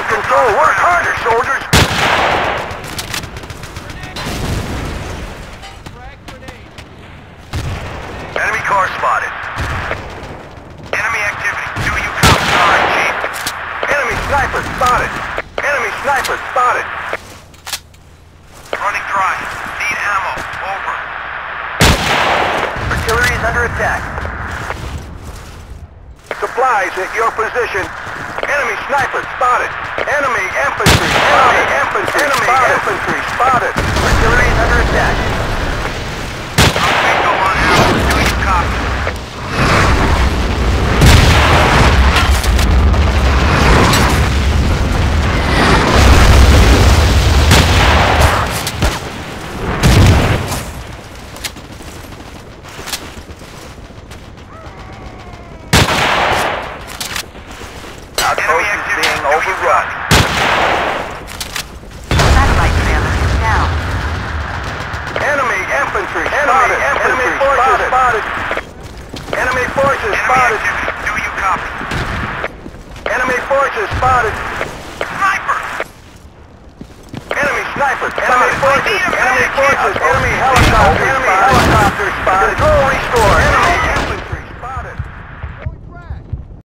taking control. Work harder, soldiers. Enemy car spotted. Enemy activity. Do you copy? Sorry, Chief. Enemy sniper spotted. Enemy sniper spotted. Running dry. Need ammo. Over. Artillery is under attack. Supplies at your position. Enemy sniper spotted. Enemy infantry spotted. Enemy infantry spotted. Infantry spotted. Artillery is under attack. Go on out. Do you copy? Outpost is being overrun. Satellite trailer is down. Enemy infantry spotted. Enemy forces spotted. Enemy forces spotted. Do you copy? Enemy forces spotted. Sniper! Enemy sniper. Enemy forces. Enemy forces. Enemy helicopter. Enemy helicopter spotted. Control restored. Enemy